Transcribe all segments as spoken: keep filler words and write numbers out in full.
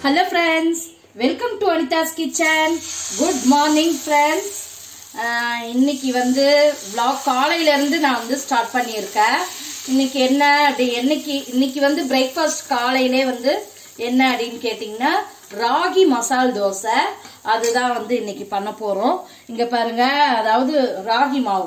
Hello friends, welcome to Anita's Kitchen. Good morning friends. இன்னைக்கு வந்து vlog காலையில இருந்து நான் வந்து ஸ்டார்ட் பண்ணியிருக்கேன். இன்னைக்கு என்ன அப்படி இன்னைக்கு இன்னைக்கு வந்து பிரேக்ஃபாஸ்ட் காலையிலே வந்து என்ன அப்படினு கேட்டிங்கனா ராகி மசால் தோசை அதுதான் வந்து இன்னைக்கு பண்ண போறோம். இங்க பாருங்க, அதாவது ராகி மாவு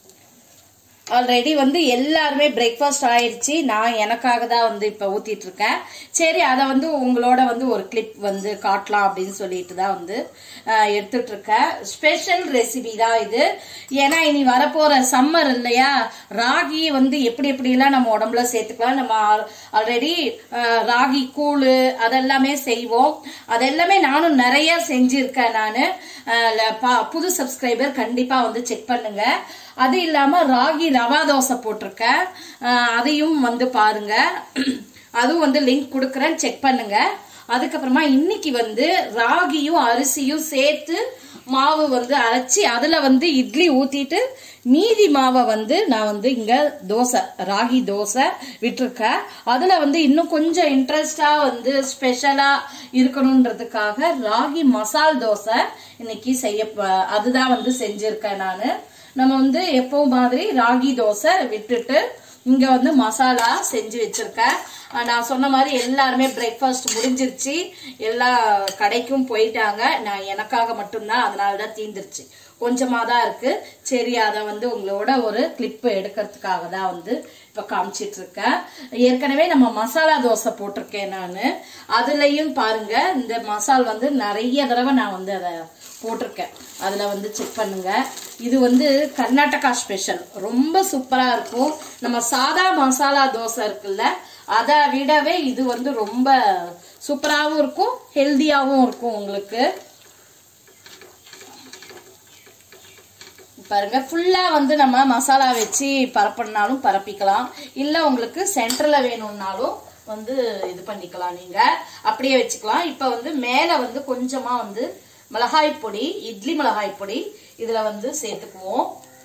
ஆல்ரெடி வந்து எல்லாருமே பிரேக்ஃபாஸ்ட் ஆயிடுச்சு. நான் எனக்காக தான் வந்து இப்ப ஊத்திட்டு இருக்கேன். சரி, அதை வந்து உங்களோட வந்து ஒரு கிளிப் வந்து காட்டலாம் அப்படின்னு சொல்லிட்டு தான் வந்து எடுத்துட்டு இருக்கேன். ஸ்பெஷல் ரெசிபி தான் இது. ஏன்னா இனி வரப்போற சம்மர் இல்லையா, ராகி வந்து எப்படி எப்படி எல்லாம் நம்ம உடம்புல சேர்த்துக்கலாம். நம்ம ஆல்ரெடி ராகி கூழ் அதெல்லாமே செய்வோம். அதெல்லாமே நானும் நிறைய செஞ்சிருக்கேன். நானு புது சப்ஸ்கிரைபர் கண்டிப்பா வந்து செக் பண்ணுங்க. அது இல்லாம ராகி ரவா தோசை போட்டிருக்கேன், அதையும் வந்து பாருங்க. அதுவும் வந்து லிங்க் கொடுக்கறேன், செக் பண்ணுங்க. அதுக்கப்புறமா இன்னைக்கு வந்து ராகியும் அரிசியும் சேர்த்து மாவு வந்து அரைச்சி அதுல வந்து இட்லி ஊத்திட்டு மீதி மாவை வந்து நான் வந்து இங்க தோசை ராகி தோசை விட்டுருக்கேன். அதுல வந்து இன்னும் கொஞ்சம் இன்ட்ரெஸ்டா வந்து ஸ்பெஷலா இருக்கணும்ன்றதுக்காக ராகி மசால் தோசை இன்னைக்கு செய்ய அதுதான் வந்து செஞ்சிருக்கேன் நானு. நம்ம வந்து எப்பவும் மாதிரி ராகி தோசை விட்டுட்டு இங்க வந்து மசாலா செஞ்சு வச்சிருக்கேன். நான் சொன்ன மாதிரி எல்லாருமே பிரேக்ஃபாஸ்ட் முடிஞ்சிருச்சு, எல்லா கடைக்கும் போயிட்டாங்க. நான் எனக்காக மட்டும்தான், அதனாலதான் தீந்துருச்சு, கொஞ்சமா தான் இருக்கு. சரி, அதை வந்து உங்களோட ஒரு கிளிப் எடுக்கிறதுக்காக தான் வந்து இப்ப காமிச்சிட்டு இருக்கேன். ஏற்கனவே நம்ம மசாலா தோசை போட்டிருக்கேன் நானு. அதுலயும் பாருங்க, இந்த மசால் வந்து நிறைய தடவை நான் வந்து அதை போட்டிருக்கேன். அதுல வந்து செக் பண்ணுங்க. இது வந்து கர்நாடகா ஸ்பெஷல், ரொம்ப சூப்பரா இருக்கும். நம்ம சாதா மசாலா தோசை இருக்குல்ல, அதை விடவே இது வந்து ரொம்ப சூப்பராகவும் இருக்கும், ஹெல்தியாகவும் இருக்கும். உங்களுக்கு பாருங்க, ஃபுல்லா வந்து நம்ம மசாலா வச்சு பரப்பினாலும் பரப்பிக்கலாம், இல்ல உங்களுக்கு சென்டர்ல வேணும்னாலும் வந்து இது பண்ணிக்கலாம், நீங்க அப்படியே வச்சுக்கலாம். இப்ப வந்து மேல வந்து கொஞ்சமா வந்து மிளகாய் பொடி, இட்லி மிளகாய் பொடி இதுல வந்து சேர்த்துக்குவோம்.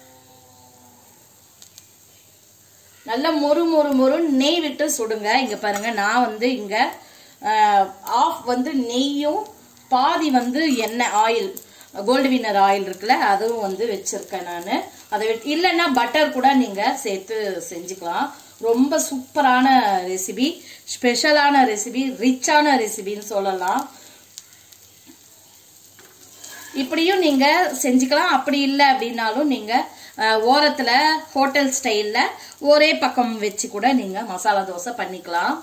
நல்ல மொறு மொறு மொறு நெய் விட்டு சுடுங்க. இங்க பாருங்க, நான் வந்து இங்க ஆஃப் வந்து நெய்யும் பாதி வந்து எண்ணெய் ஆயில், கோல்டு வின்னர் ஆயில் இருக்குல்ல, அதுவும் வந்து வச்சிருக்கேன் நானு. அதை இல்லைன்னா பட்டர் கூட நீங்க சேர்த்து செஞ்சுக்கலாம். ரொம்ப சூப்பரான ரெசிபி, ஸ்பெஷலான ரெசிபி, ரிச்சான ரெசிபின்னு சொல்லலாம். இப்படியும் நீங்க செஞ்சுக்கலாம். அப்படி இல்லை அப்படின்னாலும் நீங்க ஓரத்துல ஹோட்டல் ஸ்டைல்ல ஒரே பக்கம் வச்சு கூட நீங்க மசாலா தோசை பண்ணிக்கலாம்.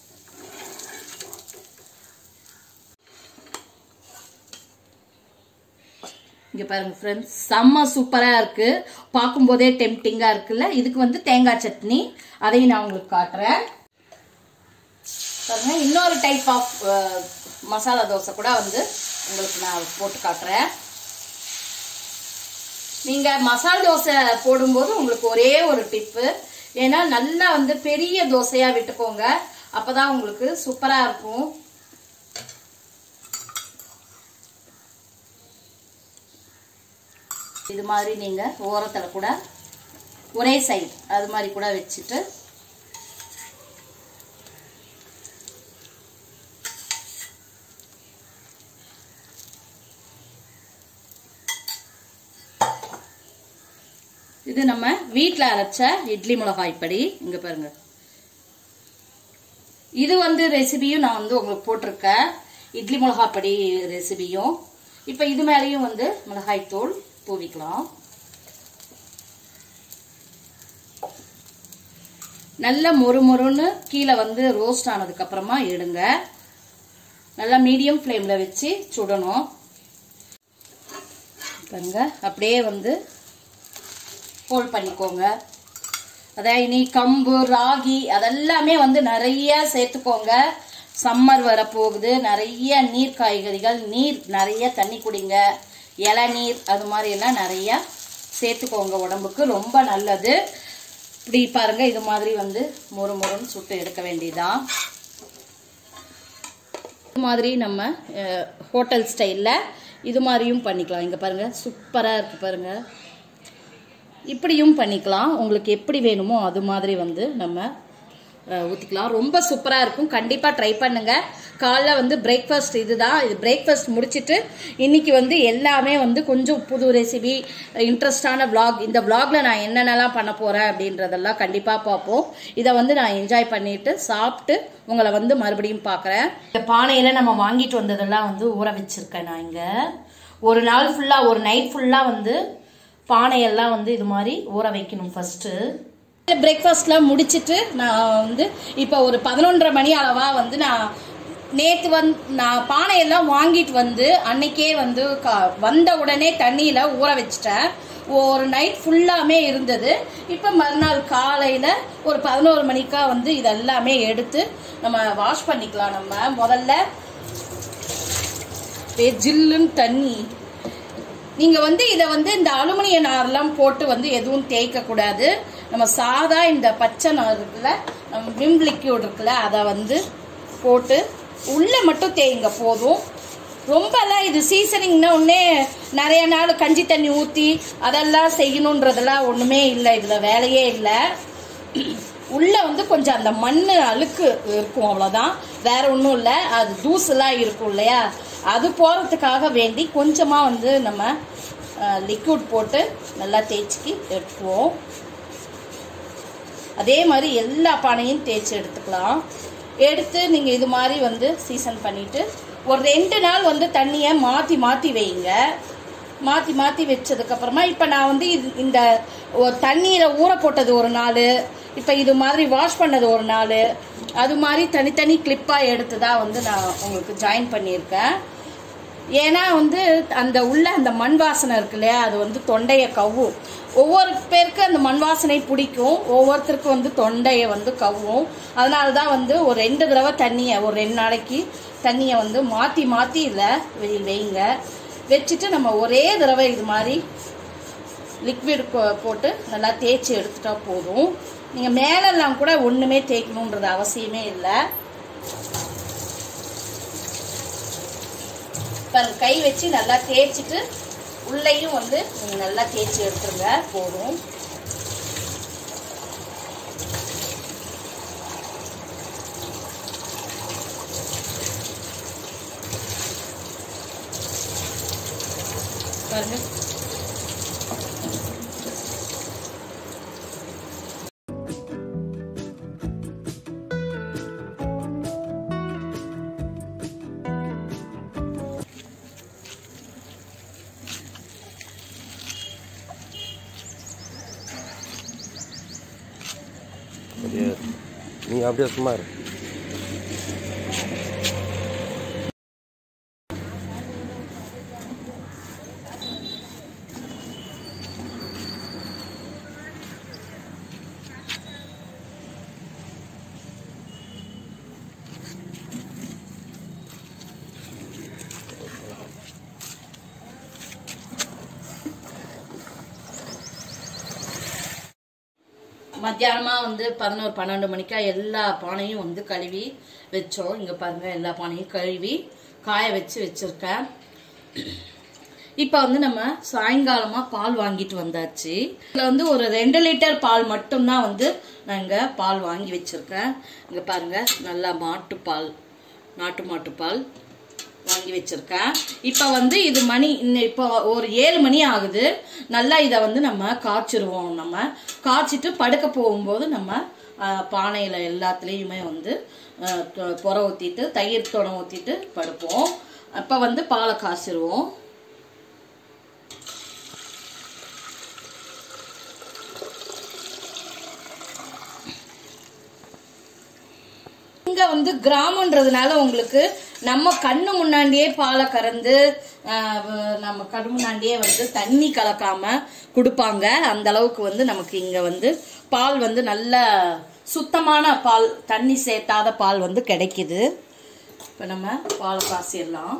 இங்க பாருங்க ஃப்ரெண்ட்ஸ், செம்ம சூப்பரா இருக்கு, பார்க்கும் போதே டெம்டிங்கா இருக்குல்ல. இதுக்கு வந்து தேங்காய் சட்னி, அதையும் நான் உங்களுக்கு காட்டுறேன். பாருங்க, இன்னொரு டைப் ஆஃப் மசாலா தோசை கூட வந்து உங்களுக்கு நான் போட்டு காட்டுறேன். நீங்க மசால் தோசை போடும்போது உங்களுக்கு ஒரே ஒரு டிப்பு, ஏன்னா நல்லா வந்து பெரிய தோசையா விட்டுக்கோங்க, அப்பதான் உங்களுக்கு சூப்பரா இருக்கும். இது மாதிரி நீங்க ஓரத்துல கூட ஒரே சைடு அது மாதிரி கூட வச்சுட்டு இது நம்ம வீட்ல அரைச்ச இட்லி மிளகாய் பொடி. இங்க பாருங்க, இது வந்து ரெசிபியும் நான் வந்து உங்களுக்கு போட்டிருக்கேன், இட்லி மிளகாய் பொடி ரெசிபியும். இப்ப இது மேலேயும் வந்து மிளகாய் தூள் தூவிக்கலாம். நல்ல மொறு மொறுன்னு கீழே வந்து ரோஸ்ட் ஆனதுக்கு அப்புறமா எடுங்க. நல்லா மீடியம் ஃப்ளேம்ல வச்சு சுடணும். பாருங்க, அப்படியே வந்து ஹோல்ட் பண்ணிக்கோங்க. அதான் இனி கம்பு ராகி அதெல்லாமே வந்து நிறைய சேர்த்துக்கோங்க. சம்மர் வரப்போகுது, நிறைய நீர் காய்கறிகள், நீர் நிறைய தண்ணி குடிங்க, இளநீர் அது மாதிரி எல்லாம் நிறைய சேர்த்துக்கோங்க, உடம்புக்கு ரொம்ப நல்லது. இப்படி பாருங்க, இது மாதிரி வந்து மொறு மொறுன்னு சுட்டு எடுக்க வேண்டியதான். இது மாதிரி நம்ம ஹோட்டல் ஸ்டைல்ல இது மாதிரியும் பண்ணிக்கலாம். இங்க பாருங்க, சூப்பரா இருக்கு பாருங்க. இப்படியும் பண்ணிக்கலாம், உங்களுக்கு எப்படி வேணுமோ அது மாதிரி வந்து நம்ம ஊற்றிக்கலாம். ரொம்ப சூப்பராக இருக்கும். கண்டிப்பாக ட்ரை பண்ணுங்க. காலைல வந்து பிரேக்ஃபாஸ்ட் இதுதான். இது பிரேக்ஃபாஸ்ட் முடிச்சுட்டு இன்னைக்கு வந்து எல்லாமே வந்து கொஞ்சம் புது ரெசிபி, இன்ட்ரெஸ்டான விளாக். இந்த விளாக்ல நான் என்னென்னலாம் பண்ண போறேன் அப்படின்றதெல்லாம் கண்டிப்பாக பார்ப்போம். இதை வந்து நான் என்ஜாய் பண்ணிட்டு சாப்பிட்டு உங்களை வந்து மறுபடியும் பார்க்குறேன். இந்த பானையில் நம்ம வாங்கிட்டு வந்ததெல்லாம் வந்து ஊற வச்சிருக்கேன். நான் இங்கே ஒரு நாள் ஃபுல்லாக, ஒரு நைட் ஃபுல்லாக வந்து பானையெல்லாம் வந்து இது மாதிரி ஊற வைக்கணும். ஃபர்ஸ்ட்டு பிரேக்ஃபாஸ்ட்லாம் முடிச்சுட்டு நான் வந்து இப்போ ஒரு பதினொன்றரை மணி அளவா வந்து நான் நேற்று வந்து நான் பானையெல்லாம் வாங்கிட்டு வந்து அன்னைக்கே வந்து வந்த உடனே தண்ணியில் ஊற வச்சிட்டேன். ஒரு நைட் ஃபுல்லாமே இருந்தது. இப்போ மறுநாள் காலையில் ஒரு பதினோரு மணிக்கா வந்து இதெல்லாமே எடுத்து நம்ம வாஷ் பண்ணிக்கலாம். நம்ம முதல்ல ஜில்லுன்னு தண்ணி, நீங்கள் வந்து இதை வந்து இந்த அலுமினிய நார்லாம் போட்டு வந்து எதுவும் தேய்க்க கூடாது. நம்ம சாதா இந்த பச்சை நார் இருக்குல்ல, நம்ம விம் லிக்யூட் இருக்குல்ல, அதை வந்து போட்டு உள்ளே மட்டும் தேய்ங்க போதும். ரொம்பலாம் இது சீசனிங்னா ஒன்னே நிறைய நாள் கஞ்சி தண்ணி ஊற்றி அதெல்லாம் செய்யணுன்றதெல்லாம் ஒன்றுமே இல்லை. இதில் வேலையே இல்லை. உள்ளே வந்து கொஞ்சம் அந்த மண் அழுக்கு இருக்கும், அவ்வளோதான். வேற ஒன்றும் இல்லை. அது தூசுலாம் இருக்கும் இல்லையா, அது போகிறதுக்காக வேண்டி கொஞ்சமாக வந்து நம்ம லிக்விட் போட்டு நல்லா தேய்ச்சிக்கி எடுத்துக்குவோம். அதே மாதிரி எல்லா பானையும் தேய்ச்சி எடுத்துக்கலாம். எடுத்து நீங்கள் இது மாதிரி வந்து சீசன் பண்ணிவிட்டு ஒரு ரெண்டு நாள் வந்து தண்ணியை மாற்றி மாற்றி வைங்க. மாற்றி மாற்றி வச்சதுக்கப்புறமா இப்போ நான் வந்து இது இந்த ஒரு தண்ணீரை ஊற போட்டது ஒரு நாள், இப்போ இது மாதிரி வாஷ் பண்ணது ஒரு நாள், அது மாதிரி தனித்தனி கிளிப்பாக எடுத்து தான் வந்து நான் உங்களுக்கு ஜாயின் பண்ணியிருக்கேன். ஏன்னா வந்து அந்த உள்ள அந்த மண் வாசனை இருக்கு இல்லையா, அது வந்து தொண்டையை கவ்வும். ஒவ்வொரு பேருக்கு அந்த மண் வாசனை பிடிக்கும், ஒவ்வொருத்தருக்கு வந்து தொண்டையை வந்து கவ்வும். அதனால தான் வந்து ஒரு ரெண்டு தடவை தண்ணியை, ஒரு ரெண்டு நாளைக்கு தண்ணியை வந்து மாற்றி மாற்றி இதில் வைங்க. வச்சுட்டு நம்ம ஒரே தடவை இது மாதிரி லிக்விட் போட்டு நல்லா தேய்ச்சி எடுத்துட்டா போதும். நீங்கள் மேலெல்லாம் கூட ஒன்றுமே தேய்க்கணுன்றது அவசியமே இல்லை. கை வச்சு நல்லா தேய்ச்சிட்டு உள்ளேயும் வந்து நீங்கள் நல்லா தேய்ச்சி எடுத்துருங்க போதும். பாருங்க, நீ அப்படியே சும்மா இரு. மத்தியானமா வந்து பதினோரு பன்னெண்டு மணிக்கா எல்லா பானையும் வந்து கழுவி வச்சோம். இங்க பாருங்க, எல்லா பானையும் கழுவி காய வச்சு வச்சிருக்கேன். இப்போ வந்து நம்ம சாயங்காலமா பால் வாங்கிட்டு வந்தாச்சு. இதுல வந்து ஒரு ரெண்டு லிட்டர் பால் மட்டும்தான் வந்து நான் இங்க பால் வாங்கி வச்சிருக்கேன். இங்க பாருங்க, நல்லா மாட்டு பால், நாட்டு மாட்டு பால் வாங்கி வச்சிருக்கேன். இப்போ வந்து இது மணி இப்போ ஒரு ஏழு மணி ஆகுது. நல்லா இதை வந்து நம்ம காய்ச்சிருவோம். நம்ம காய்ச்சிட்டு படுக்க போகும்போது நம்ம பானையில் எல்லாத்துலேயுமே வந்து புற ஊற்றிட்டு தயிர் தொட ஊற்றிட்டு படுப்போம். அப்போ வந்து பாலை காய்ச்சிருவோம். இங்க வந்து கிராமன்றதுனால உங்களுக்கு நம்ம கண்ணு முன்னாடியே பாலை கறந்து நம்ம கண்ணு முன்னாடியே வந்து தண்ணி கலக்காம கொடுப்பாங்க. அந்த அளவுக்கு வந்து நமக்கு இங்க வந்து பால் வந்து நல்ல சுத்தமான பால், தண்ணி சேர்த்தாத பால் வந்து கிடைக்குது. இப்ப நம்ம பாலை காய்ச்சிடலாம்.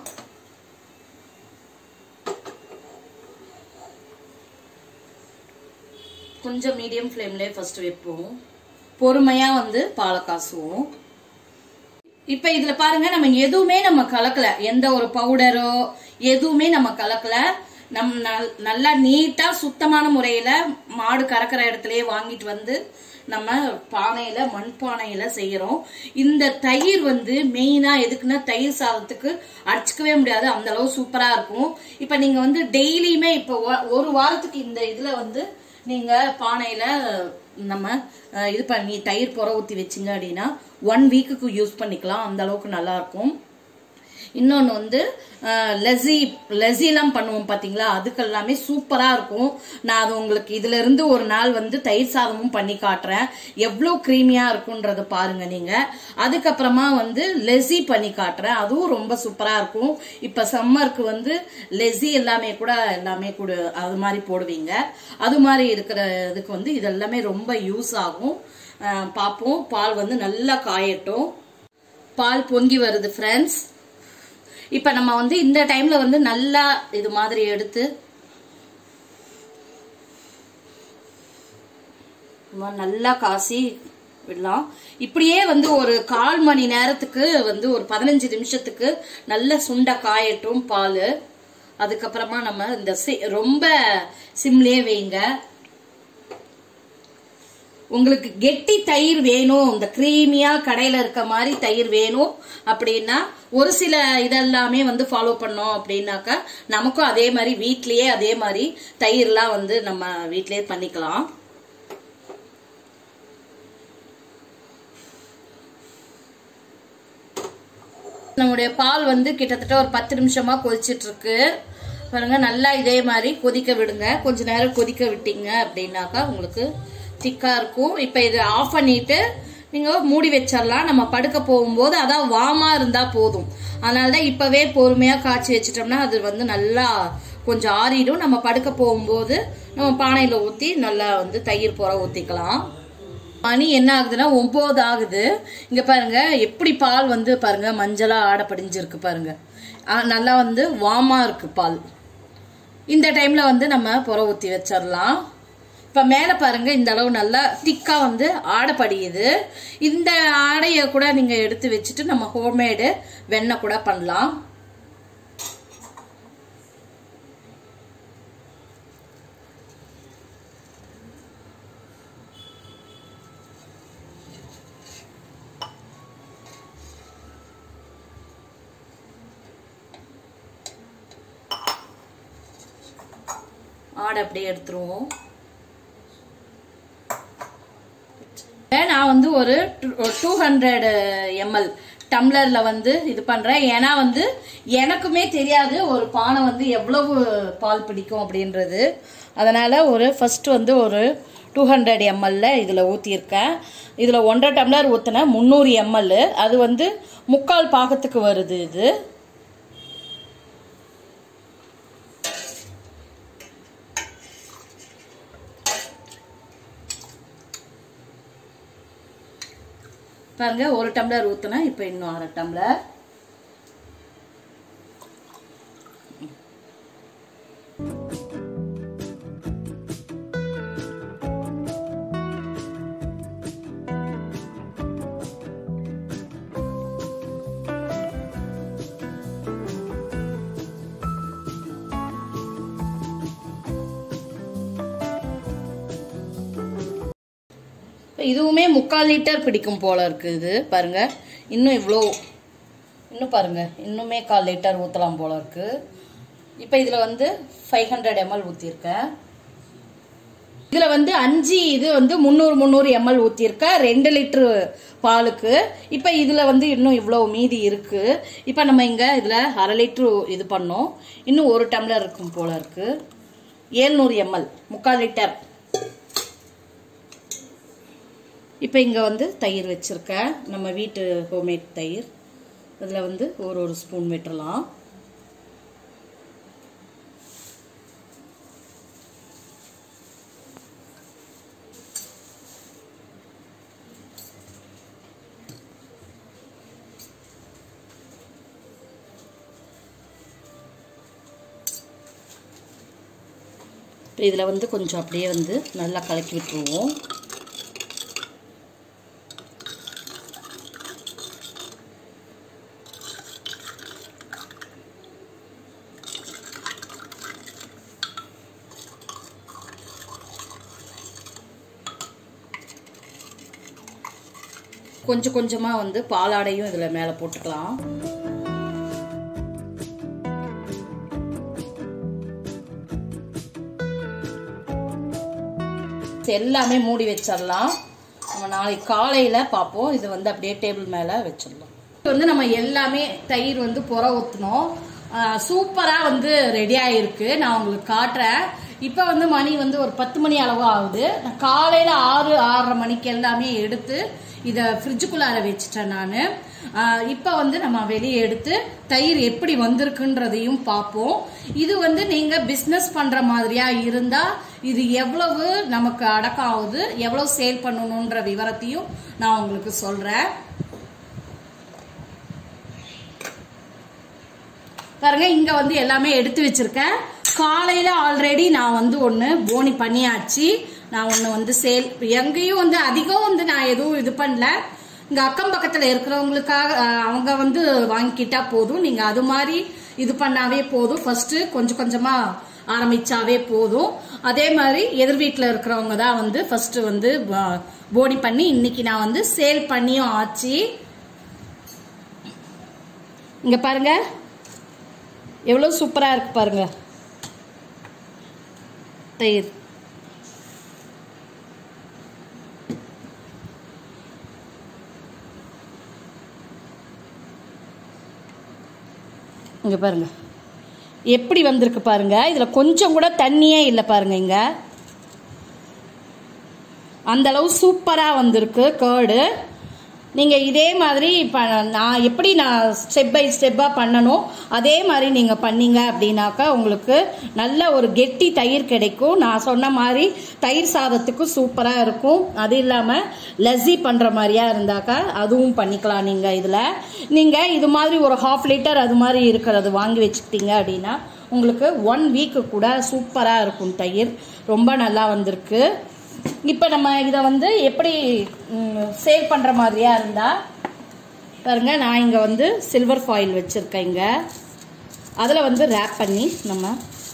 கொஞ்சம் மீடியம் ஃப்ளேம்லயே ஃபர்ஸ்ட் வைப்போம். பொறுமையா வந்து பாலை காசுவோம். இப்ப இதுல பாருங்க, நம்ம எதுவுமே நம்ம கலக்கல, எந்த ஒரு பவுடரோ எதுவுமே நம்ம கலக்கல. நம் நல்லா நீட்டா சுத்தமான முறையில மாடு கறக்கிற இடத்துலயே வாங்கிட்டு வந்து நம்ம பானையில மண் பானையில செய்யறோம். இந்த தயிர் வந்து மெயினா எதுக்குன்னா தயிர் சாதத்துக்கு அடிச்சுக்கவே முடியாது, அந்த அளவு சூப்பரா இருக்கும். இப்ப நீங்க வந்து டெய்லியுமே இப்ப ஒரு வாரத்துக்கு இந்த இதுல வந்து நீங்க பானையில நம்ம இது பண்ணி தயிர் புற ஊத்தி வச்சிங்க அப்படின்னா ஒன் வீக்குக்கு யூஸ் பண்ணிக்கலாம், அந்த அளவுக்கு நல்லா இருக்கும். இன்னொன்று வந்து லெசி லெசிலாம் பண்ணுவோம் பார்த்தீங்களா, அதுக்கெல்லாமே சூப்பராக இருக்கும். நான் அது உங்களுக்கு இதுல இருந்து ஒரு நாள் வந்து தயிர் சாதமும் பண்ணி காட்டுறேன், எவ்வளோ க்ரீமியாக இருக்குன்றத பாருங்க நீங்க. அதுக்கப்புறமா வந்து லெசி பண்ணி காட்டுறேன், அதுவும் ரொம்ப சூப்பராக இருக்கும். இப்போ சம்மருக்கு வந்து லெசி எல்லாமே கூட எல்லாமே கூட அது மாதிரி போடுவீங்க, அது மாதிரி இருக்கிற இதுக்கு வந்து இதெல்லாமே ரொம்ப யூஸ் ஆகும். பார்ப்போம். பால் வந்து நல்லா காயட்டும். பால் பொங்கி வருது ஃப்ரெண்ட்ஸ். இப்ப நம்ம வந்து இந்த டைம்ல வந்து நல்லா இது மாதிரி எடுத்து நல்லா காசி விடலாம். இப்படியே வந்து ஒரு கால் மணி நேரத்துக்கு வந்து ஒரு பதினஞ்சு நிமிஷத்துக்கு நல்ல சுண்ட காயட்டும் பால். அதுக்கப்புறமா நம்ம இந்த ரொம்ப சிம்லயே வைங்க. உங்களுக்கு கெட்டி தயிர் வேணும், இந்த கிரீமியா கடையில இருக்க மாதிரி தயிர் வேணும் அப்படின்னா ஒரு சில இதெல்லாமே வந்து ஃபாலோ பண்ணோம் அப்படின்னாக்கா நமக்கும் அதே மாதிரி வீட்லயே அதே மாதிரி தயிர்லாம் வந்து நம்ம வீட்லயே பண்ணிக்கலாம். நம்முடைய பால் வந்து கிட்டத்தட்ட ஒரு பத்து நிமிஷமா கொதிச்சிட்டு இருக்கு பாருங்க. நல்லா இதே மாதிரி கொதிக்க விடுங்க. கொஞ்ச நேரம் கொதிக்க விட்டீங்க அப்படின்னாக்கா உங்களுக்கு திக்கா இருக்கும். இப்ப இது ஆஃப் பண்ணிட்டு நீங்க மூடி வச்சிடலாம். நம்ம படுக்க போகும்போது அதான் வாமா இருந்தா போதும். அதனாலதான் இப்பவே பொறுமையா காய்ச்சி வச்சிட்டோம்னா அது வந்து நல்லா கொஞ்சம் ஆறிடும். நம்ம படுக்க போகும்போது நம்ம பானையில ஊத்தி நல்லா வந்து தயிர் புற ஊத்திக்கலாம். மணி என்ன ஆகுதுன்னா ஒன்பது ஆகுது. இங்க பாருங்க எப்படி பால் வந்து பாருங்க மஞ்சளா ஆட படிஞ்சிருக்கு பாருங்க. நல்லா வந்து வாமா இருக்கு பால். இந்த டைம்ல வந்து நம்ம புற ஊத்தி வச்சிடலாம். இப்ப மேல பாருங்க இந்த அளவு நல்லா திக்கா வந்து ஆடை படியுது. இந்த ஆடையை கூட நீங்க எடுத்து வச்சுட்டு நம்ம ஹோம்மேடு வெண்ணெய் கூட பண்ணலாம். ஆடை அப்படியே எடுத்துருவோம். நான் வந்து ஒரு டூ ஹண்ட்ரட் எம்எல் டம்ளர்ல வந்து இது பண்றேன். ஏன்னா வந்து எனக்குமே தெரியாது ஒரு பானை வந்து எவ்வளவு பால் பிடிக்கும் அப்படின்றது. அதனால ஒரு ஃபர்ஸ்ட் வந்து ஒரு டூ ஹண்ட்ரட் எம்எல்ல இதுல ஊத்திருக்கேன். இதுல ஒன்றரை டம்ளர் ஊத்தின முந்நூறு எம்எல், அது வந்து முக்கால் பாகத்துக்கு வருது. இது பாருங்க ஒரு டம்ளர் ஊத்துனா இப்ப இன்னும் அரை டம்ளர். இதுவுமே முக்கால் லிட்டர் பிடிக்கும் போல இருக்கு. இது பாருங்க இன்னும் இவ்வளோ இன்னும் பாருங்க இன்னுமே கால் லிட்டர் ஊற்றலாம் போல இருக்கு. இப்போ இதில் வந்து ஃபைவ் ஹண்ட்ரட் எம்எல் ஊற்றிருக்கேன். இதில் வந்து அஞ்சு இது வந்து முந்நூறு முந்நூறு எம்எல் ஊற்றிருக்கேன் ரெண்டு லிட்டரு பாலுக்கு. இப்போ இதில் வந்து இன்னும் இவ்வளோ மீதி இருக்கு. இப்போ நம்ம இங்கே இதில் அரை லிட்ரு இது பண்ணோம், இன்னும் ஒரு டம்ளர் இருக்கும் போல இருக்கு. ஏழ்நூறு எம்எல் முக்கால் லிட்டர். இப்போ இங்கே வந்து தயிர் வச்சுருக்கேன், நம்ம வீட்டு ஹோம்மேட் தயிர். அதில் வந்து ஒரு ஒரு ஸ்பூன் விட்டுறலாம். இப்போ இதில் வந்து கொஞ்சம் அப்படியே வந்து நல்லா கலக்கி விட்டுருவோம். கொஞ்சம் கொஞ்சமாக வந்து பாலாடையும் இதில் மேலே போட்டுக்கலாம். எல்லாமே மூடி வச்சிடலாம். நம்ம நாளைக்கு காலையில் பார்ப்போம். இது வந்து அப்படியே டேபிள் மேலே வச்சிடலாம். இது வந்து நம்ம எல்லாமே தயிர் வந்து புற ஊற்றணும். சூப்பராக வந்து ரெடி ஆகிருக்கு. நான் உங்களுக்கு காட்டுறேன். இப்போ வந்து மணி வந்து ஒரு பத்து மணி அளவு ஆகுது. நான் காலையில் ஆறு ஆறரை மணிக்கு எல்லாமே எடுத்து இதை ஃப்ரிட்ஜுக்குள்ளார வச்சுட்டேன் நான். இப்போ வந்து நம்ம வெளியே எடுத்து தயிர் எப்படி வந்திருக்குன்றதையும் பார்ப்போம். இது வந்து நீங்கள் பிஸ்னஸ் பண்ணுற மாதிரியா இருந்தால் இது எவ்வளவு நமக்கு அடக்கம் ஆகுது, எவ்வளவு சேல் பண்ணணுன்ற விவரத்தையும் நான் உங்களுக்கு சொல்கிறேன். பாருங்க, இங்க வந்து எல்லாமே எடுத்து வச்சிருக்கேன். காலையில ஆல்ரெடி நான் வந்து ஒன்று போனி பண்ணியாச்சு. நான் ஒன்று வந்து சேல் எங்கேயும் வந்து அதிகம் வந்து நான் எதுவும் இது பண்ணல. இங்க அக்கம் பக்கத்தில் இருக்கிறவங்களுக்காக அவங்க வந்து வாங்கிக்கிட்டா போதும். நீங்க அது மாதிரி இது பண்ணாவே போதும். ஃபர்ஸ்ட் கொஞ்சம் கொஞ்சமா ஆரம்பிச்சாவே போதும். அதே மாதிரி எதிர் வீட்டில் இருக்கிறவங்க தான் வந்து ஃபர்ஸ்ட் வந்து போனி பண்ணி இன்னைக்கு நான் வந்து சேல் பண்ணியும் ஆச்சு. இங்க பாருங்க எவ்வளவு சூப்பரா இருக்கு பாருங்க தயிர். இங்க பாருங்க எப்படி வந்திருக்கு பாருங்க. இதுல கொஞ்சம் கூட தண்ணியே இல்லை பாருங்க. இங்க அந்த அளவு சூப்பரா வந்திருக்கு கர்டு. நீங்கள் இதே மாதிரி இப்போ நான் எப்படி நான் ஸ்டெப் பை ஸ்டெப்பாக பண்ணணும் அதே மாதிரி நீங்கள் பண்ணீங்க அப்படின்னாக்கா உங்களுக்கு நல்ல ஒரு கெட்டி தயிர் கிடைக்கும். நான் சொன்ன மாதிரி தயிர் சாதத்துக்கு சூப்பராக இருக்கும். அது இல்லாமல் லஸ்ஸி பண்ணுற மாதிரியா இருந்தாக்கா அதுவும் பண்ணிக்கலாம். நீங்கள் இதில் நீங்கள் இது மாதிரி ஒரு ஹாஃப் லிட்டர் அது மாதிரி இருக்கிறது வாங்கி வச்சுக்கிட்டீங்க அப்படின்னா உங்களுக்கு ஒன் வீக்கு கூட சூப்பராக இருக்கும். தயிர் ரொம்ப நல்லா வந்திருக்கு. இப்போ நம்ம இதை வந்து எப்படி சேல் பண்ணுற மாதிரியா இருந்தால் பாருங்க, நான் இங்கே வந்து சில்வர் ஃபாயில் வச்சுருக்கேன். இங்கே அதில் வந்து ரேப் பண்ணி நம்ம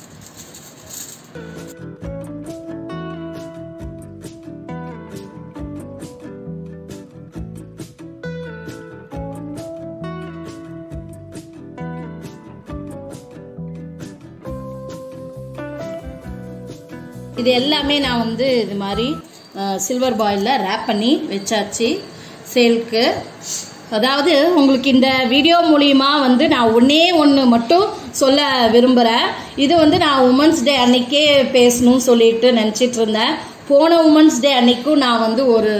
இது எல்லாமே நான் வந்து இது மாதிரி சில்வர் பாயிலில் ரேப் பண்ணி வச்சாச்சு சேல்க்கு. அதாவது உங்களுக்கு இந்த வீடியோ மூலியமா வந்து நான் ஒன்றே ஒன்று மட்டும் சொல்ல விரும்புகிறேன். இது வந்து நான் உமன்ஸ் டே அன்னைக்கே பேசணும்னு சொல்லிட்டு நினச்சிட்டு இருந்தேன். போன உமன்ஸ் டே அன்னைக்கும் நான் வந்து ஒரு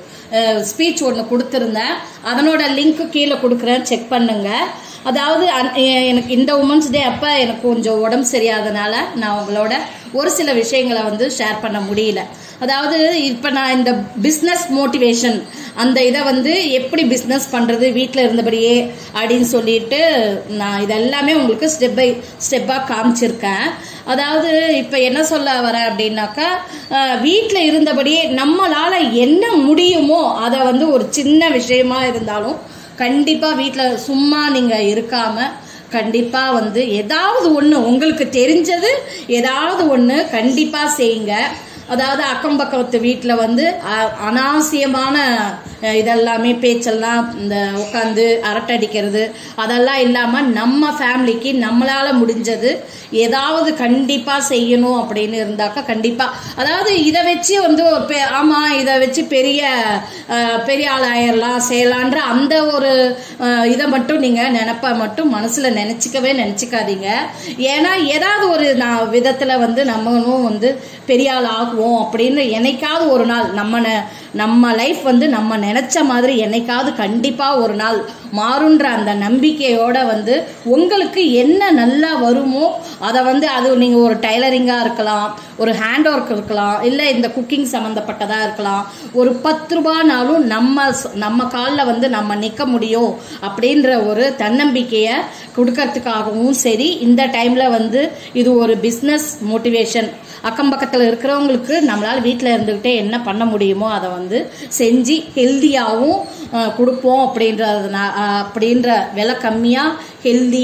ஸ்பீச் ஒன்று கொடுத்துருந்தேன். அதனோட லிங்க்கு கீழே கொடுக்குறேன், செக் பண்ணுங்க. அதாவது எனக்கு இந்த உமன்ஸ் டே அப்போ எனக்கு கொஞ்சம் உடம்பு சரியாதனால நான் உங்களோட ஒரு சில விஷயங்களை வந்து ஷேர் பண்ண முடியல. அதாவது இப்போ நான் இந்த பிஸ்னஸ் மோட்டிவேஷன் அந்த இதை வந்து எப்படி பிஸ்னஸ் பண்ணுறது வீட்டில் இருந்தபடியே அப்படின்னு சொல்லிட்டு நான் இதெல்லாமே உங்களுக்கு ஸ்டெப் பை ஸ்டெப்பாக காமிச்சிருக்கேன். அதாவது இப்போ என்ன சொல்ல வரேன் அப்படின்னாக்கா, வீட்டில் இருந்தபடியே நம்மளால் என்ன முடியுமோ அதை வந்து ஒரு சின்ன விஷயமா இருந்தாலும் கண்டிப்பாக வீட்டில் சும்மா நீங்கள் இருக்காமல் கண்டிப்பாக வந்து ஏதாவது ஒன்று உங்களுக்கு தெரிஞ்சது ஏதாவது ஒன்று கண்டிப்பாக செய்யுங்க. அதாவது அக்கம் பக்கத்து வீட்டில் வந்து அனாவசியமான இதெல்லாமே பேச்செல்லாம் இந்த உட்காந்து அரட்டடிக்கிறது அதெல்லாம் இல்லாமல் நம்ம ஃபேமிலிக்கு நம்மளால் முடிஞ்சது ஏதாவது கண்டிப்பாக செய்யணும் அப்படின்னு இருந்தாக்கா கண்டிப்பாக, அதாவது இதை வச்சு வந்து ஆமாம் இதை வச்சு பெரிய பெரிய ஆள் ஆயிடலாம் செய்யலான்ற அந்த ஒரு இதை மட்டும் நீங்கள் நினைப்ப மட்டும் மனசில் நினச்சிக்கவே நினச்சிக்காதீங்க. ஏன்னா ஏதாவது ஒரு நான் விதத்தில் வந்து நம்மளும் வந்து பெரிய ஆள் ஆகுவோம் அப்படின்னு என்னைக்காவது ஒரு நாள் நம்ம நம்ம லைஃப் வந்து நம்ம நினைச்ச மாதிரி என்னைக்காவது கண்டிப்பாக ஒரு நாள் மாறுன்ற அந்த நம்பிக்கையோட வந்து உங்களுக்கு என்ன நல்லா வருமோ அதை வந்து அது நீங்கள் ஒரு டைலரிங்காக இருக்கலாம், ஒரு ஹேண்ட் ஒர்க் இருக்கலாம், இல்லை இந்த குக்கிங் சம்மந்தப்பட்டதாக இருக்கலாம். ஒரு பத்து ரூபானாலும் நம்ம நம்ம காலில் வந்து நம்ம நிற்க முடியும் அப்படின்ற ஒரு தன்னம்பிக்கையை கொடுக்கறதுக்காகவும் சரி, இந்த டைமில் வந்து இது ஒரு பிஸ்னஸ் மோட்டிவேஷன். அக்கம் பக்கத்தில் இருக்கிறவங்களுக்கு நம்மளால் வீட்டில் இருந்துக்கிட்டே என்ன பண்ண முடியுமோ அதை வந்து செஞ்சு ஹெல்த்தியாகவும் கொடுப்போம் அப்படின்றதுனா அப்படின்ற விலை கம்மியாக ஹெல்த்தியாக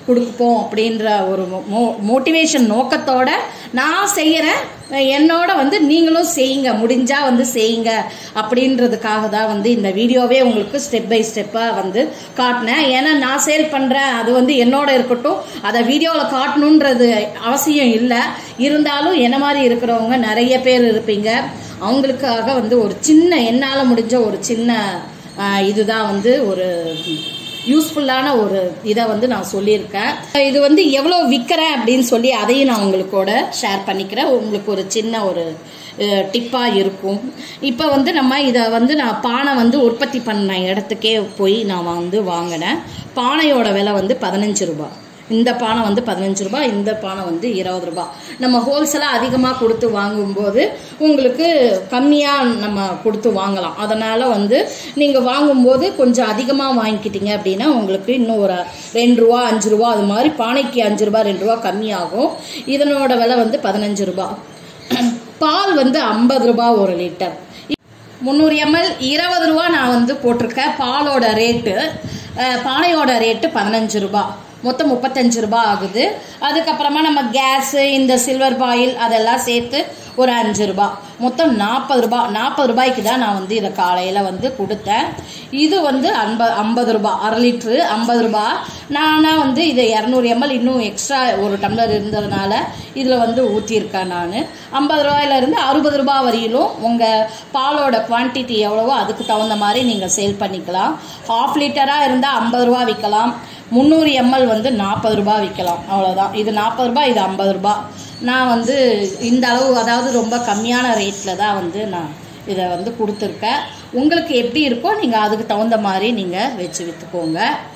கொடுப்போம் அப்படின்ற ஒரு மோ மோட்டிவேஷன் நோக்கத்தோட நான் செய்கிறேன். என்னோட வந்து நீங்களும் செய்யுங்க, முடிஞ்சா வந்து செய்யுங்க அப்படின்றதுக்காக தான் வந்து இந்த வீடியோவே உங்களுக்கு ஸ்டெப் பை ஸ்டெப்பாக வந்து காட்டினேன். ஏன்னா நான் சேல் பண்ணுறேன், அது வந்து என்னோட இருக்கட்டும், அதை வீடியோவில் காட்டணுன்றது அவசியம் இல்லை. இருந்தாலும் என்ன மாதிரி இருக்கிறவங்க நிறைய பேர் இருப்பீங்க, அவங்களுக்காக வந்து ஒரு சின்ன என்னால் முடிஞ்ச ஒரு சின்ன இதுதான் வந்து ஒரு யூஸ்ஃபுல்லான ஒரு இதை வந்து நான் சொல்லியிருக்கேன். இது வந்து எவ்வளோ விற்கிறேன் அப்படின்னு சொல்லி அதையும் நான் உங்களுக்கூட ஷேர் பண்ணிக்கிறேன். உங்களுக்கு ஒரு சின்ன ஒரு டிப்பாக இருக்கும். இப்போ வந்து நம்ம இதை வந்து நான் பானை வந்து உற்பத்தி பண்ண இடத்துக்கே போய் நான் வந்து வாங்கினேன். பானையோட விலை வந்து பதினஞ்சு ரூபாய். இந்த பானை வந்து பதினஞ்சு ரூபாய், இந்த பானை வந்து இருபது ரூபாய். நம்ம ஹோல்சேலாக அதிகமாக கொடுத்து வாங்கும்போது உங்களுக்கு கம்மியாக நம்ம கொடுத்து வாங்கலாம். அதனால் வந்து நீங்கள் வாங்கும்போது கொஞ்சம் அதிகமாக வாங்கிக்கிட்டீங்க அப்படின்னா உங்களுக்கு இன்னும் ஒரு ரெண்டு ரூபா அஞ்சு ரூபா அது மாதிரி பானைக்கு அஞ்சு ரூபா ரெண்டு ரூபா கம்மியாகும். இதனோட விலை வந்து பதினஞ்சு ரூபாய். பால் வந்து ஐம்பது ரூபாய் ஒரு லிட்டர். முந்நூறு எம்எல் இருபது ரூபா நான் வந்து போட்டிருக்கேன். பாலோட ரேட்டு, பானையோட ரேட்டு பதினஞ்சு ரூபாய், மொத்தம் முப்பத்தஞ்சு ரூபாய் ஆகுது. அதுக்கப்புறமா நம்ம கேஸு, இந்த சில்வர் பாயில் அதெல்லாம் சேர்த்து ஒரு அஞ்சு ரூபாய், மொத்தம் நாற்பது ரூபாய். நாற்பது ரூபாய்க்கு தான் நான் வந்து இதை காலையில் வந்து கொடுத்தேன். இது வந்து ஐம்பது ஐம்பது ரூபாய், அரை லிட்ரு ஐம்பது ரூபாய். நானா வந்து இதை இரநூறு எம்எல் இன்னும் எக்ஸ்ட்ரா ஒரு டம்ளர் இருந்ததுனால இதில் வந்து ஊற்றிருக்கேன். நான் ஐம்பது ரூபாயிலேருந்து அறுபது ரூபாய் வரையிலும் உங்கள் பாலோட குவான்டிட்டி எவ்வளவோ அதுக்கு தகுந்த மாதிரி நீங்கள் சேல் பண்ணிக்கலாம். ஹாஃப் லிட்டராக இருந்தால் ஐம்பது ரூபா விற்கலாம், முந்நூறு எம்எல் வந்து நாற்பது ரூபாய் விற்கலாம். அவ்வளோதான். இது நாற்பது ரூபாய், இது ஐம்பது ரூபாய். நான் வந்து இந்த அளவு, அதாவது ரொம்ப கம்மியான ரேட்டில் தான் வந்து நான் இதை வந்து கொடுத்துருக்கேன். உங்களுக்கு எப்படி இருக்கோ நீங்கள் அதுக்கு தகுந்த மாதிரி நீங்கள் வச்சு விற்றுக்கோங்க.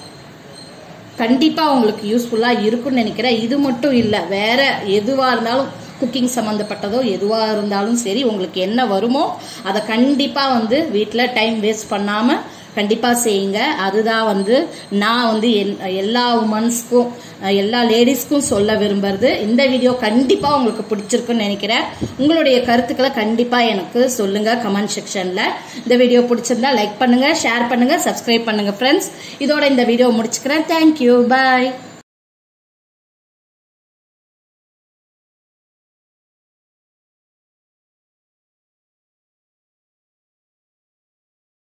கண்டிப்பாக உங்களுக்கு யூஸ்ஃபுல்லாக இருக்குன்னு நினைக்கிறேன். இது மட்டும் இல்லை, வேறு எதுவாக இருந்தாலும் குக்கிங் சம்மந்தப்பட்டதோ எதுவாக இருந்தாலும் சரி, உங்களுக்கு என்ன வருமோ அதை கண்டிப்பாக வந்து வீட்டில் டைம் வேஸ்ட் பண்ணாமல் கண்டிப்பாக செய்யுங்க. அதுதான் வந்து நான் வந்து எல்லா உமன்ஸ்க்கும் எல்லா லேடிஸ்க்கும் சொல்ல விரும்புறது. இந்த வீடியோ கண்டிப்பாக உங்களுக்கு பிடிச்சிருக்குன்னு நினைக்கிறேன். உங்களுடைய கருத்துக்களை கண்டிப்பாக எனக்கு சொல்லுங்கள் கமெண்ட் செக்ஷனில். இந்த வீடியோ பிடிச்சிருந்தா லைக் பண்ணுங்கள், ஷேர் பண்ணுங்கள், சப்ஸ்கிரைப் பண்ணுங்கள் ஃப்ரெண்ட்ஸ். இதோட இந்த வீடியோ முடிச்சுக்கிறேன். தேங்க்யூ, பாய்.